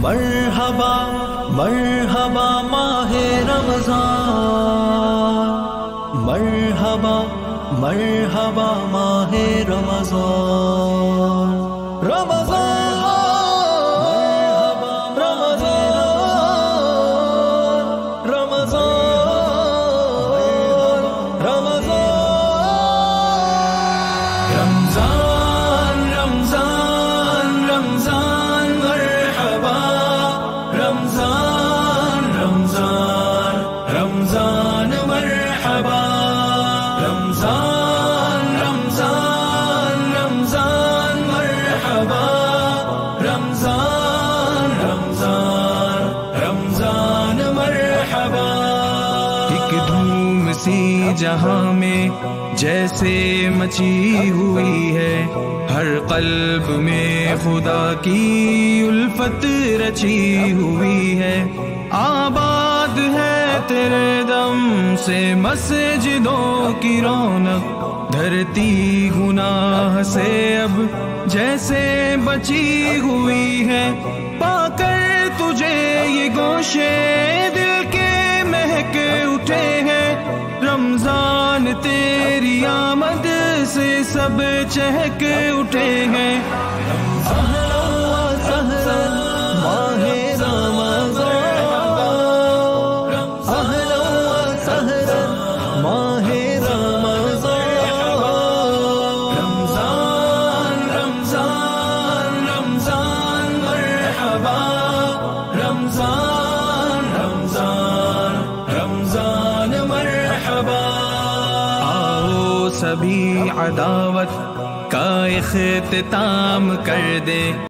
مرحبا مرحبا ماہ رمضان، مرحبا مرحبا ماہ رمضان، رمضان جہاں میں جیسے مچی ہوئی ہے، ہر قلب میں خدا کی الفت رچی ہوئی ہے، آباد ہے تیرے دم سے مسجدوں کی رونق، دھرتی گناہ سے اب جیسے بچی ہوئی ہے، پا کر تجھے یہ گوشے دل کے مہک اٹھے ہیں، رمضان تیری آمد سے سب چہک اٹھے ہیں، سبھی عداوت کا اختتام کر دے۔